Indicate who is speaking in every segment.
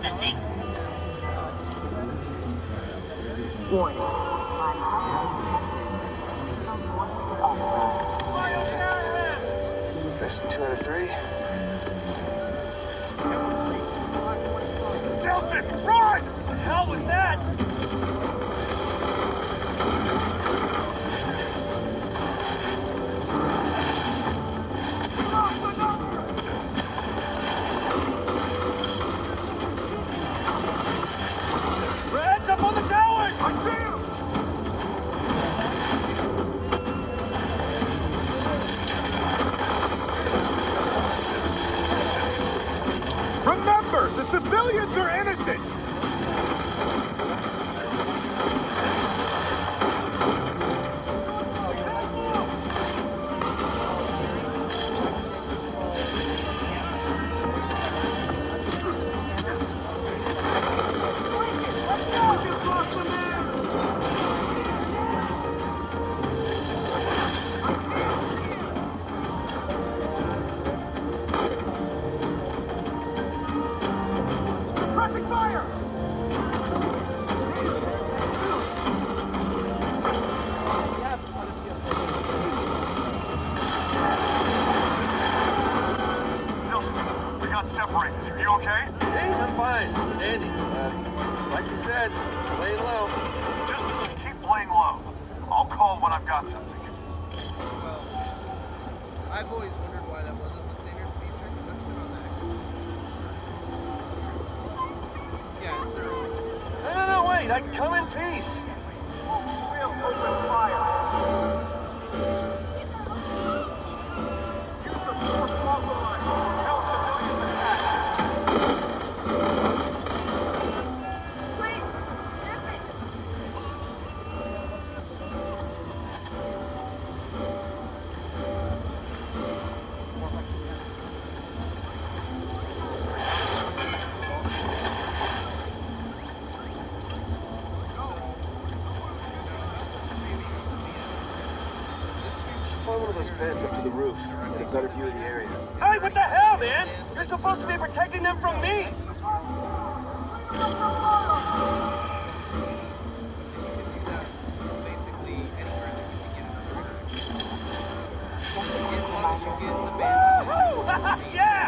Speaker 1: Processing. Warning.
Speaker 2: That's 2 out of 3.
Speaker 3: Delsin, run!
Speaker 4: The hell was that? Reds up on the towers!
Speaker 3: I see him! Remember, the civilians are innocent! Pressing fire! Nelson, we got separated. Are you okay?
Speaker 2: Hey, I'm fine. Andy, like you said, laying low.
Speaker 3: Just keep laying low. I'll call when I've got something.
Speaker 5: Well, I've always wondered why that wasn't the standard feature, because that's been on the Xbox. Yeah, it's their
Speaker 2: No, wait, I can come in peace.
Speaker 3: We'll open fire. Use the force multiplier. Tell civilians attack.
Speaker 1: Please, zip it.
Speaker 2: Climb one of those vents up to the roof. Get a better view of the area.
Speaker 4: Hey, what the hell, man? You're supposed to be protecting them from me!
Speaker 5: basically anywhere that you can get as long as you get the band.
Speaker 4: Woohoo! Yeah!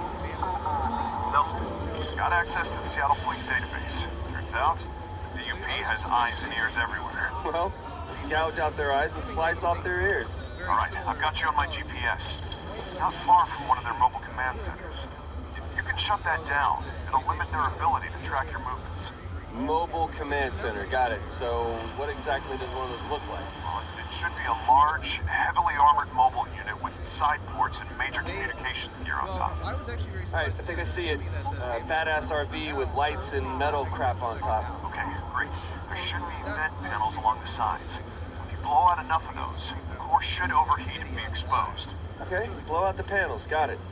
Speaker 3: Nelson, got access to the Seattle Police database. Turns out, the DUP has eyes and ears everywhere.
Speaker 2: Well, let's gouge out their eyes and slice off their ears.
Speaker 3: All right, I've got you on my GPS. Not far from one of their mobile command centers. If you can shut that down, it'll limit their ability to track your movements.
Speaker 2: Mobile command center, got it. So, what exactly does one of those look like?
Speaker 3: Well, it should be a large, heavily armored mobile unit with side ports and major communications gear on top.
Speaker 5: I was actually very
Speaker 2: Alright, I think I see it. Badass RV with lights and metal crap on top.
Speaker 3: Okay, great. There should be vent panels along the sides. If you blow out enough of those, the core should overheat and be exposed.
Speaker 2: Okay, blow out the panels, got it.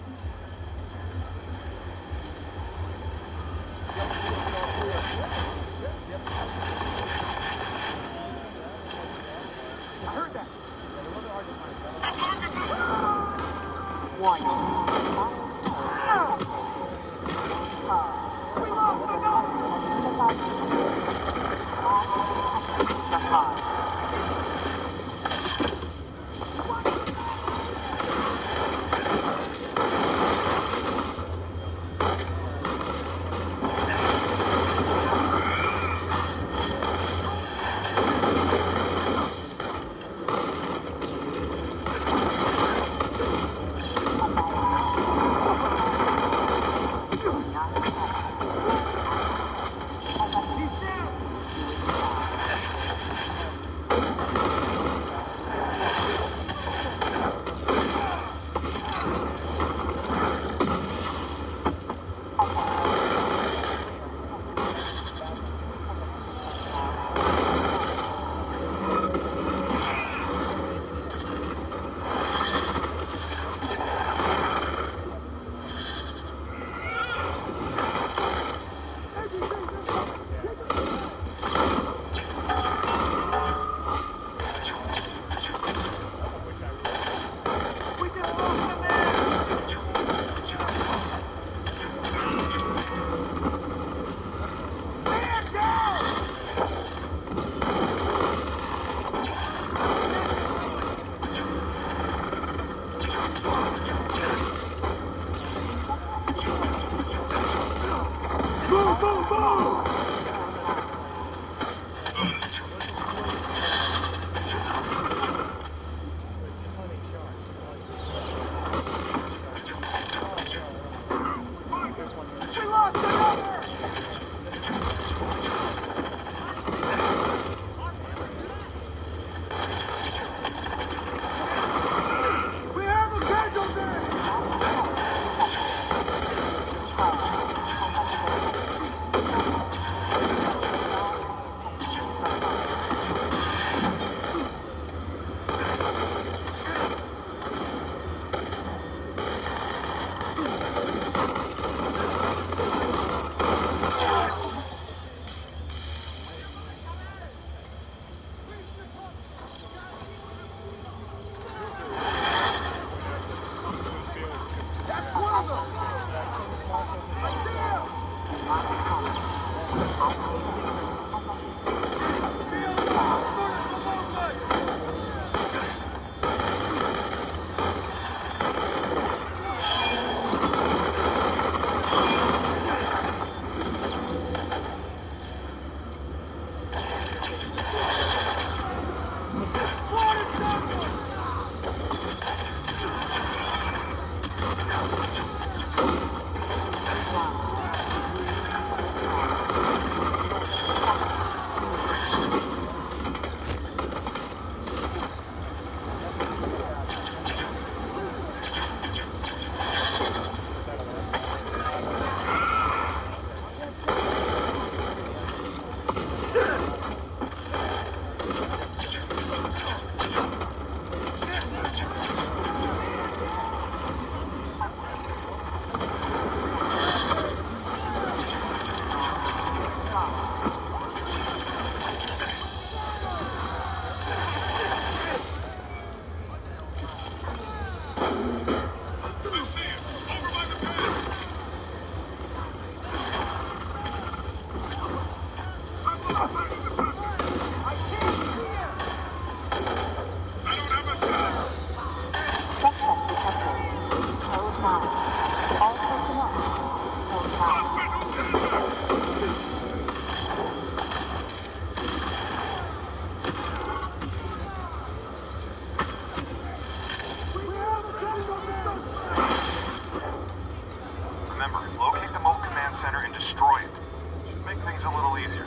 Speaker 3: Remember, locate the Mobile Command Center and destroy it. Should make things a little easier.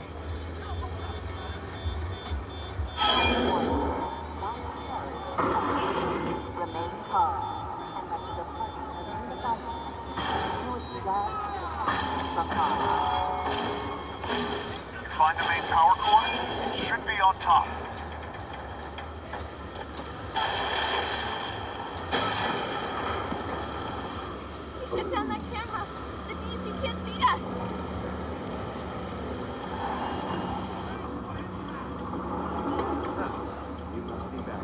Speaker 1: Remain calm and let the department of the fight. North
Speaker 3: You find the main power core? It should be on top.
Speaker 1: Shut down that camera. The DEP can't see us.
Speaker 4: You must be back.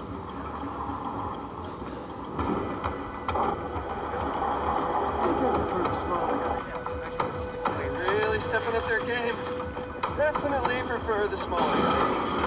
Speaker 4: I think I prefer the smaller guy.
Speaker 2: Really stepping up their game. Definitely prefer the smaller guys.